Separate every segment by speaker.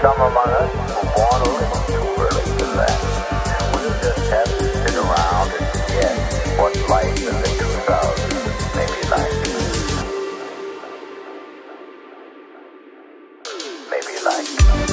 Speaker 1: Some among us were born a little too early for that. We'll just have to sit around and guess what life in the 2000s may be like. Maybe like.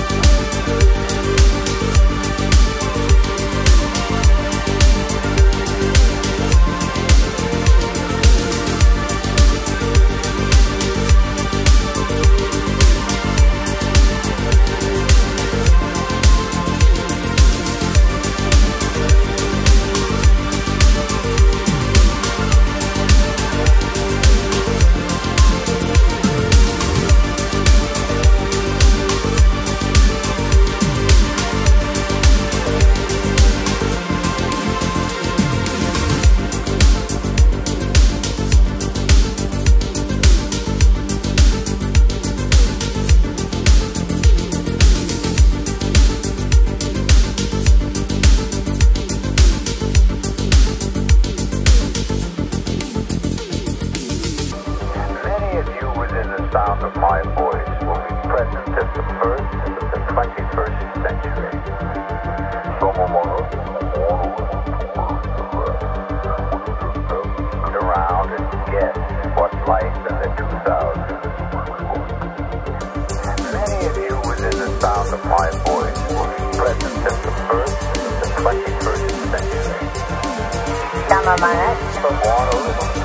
Speaker 1: Sound of my voice will be present at the birth of the 21st century. Some among us sit around and guess what life in the 2000s. Many of you within the sound of my voice will be present at the birth of the 21st century.
Speaker 2: Some among us
Speaker 1: were born a little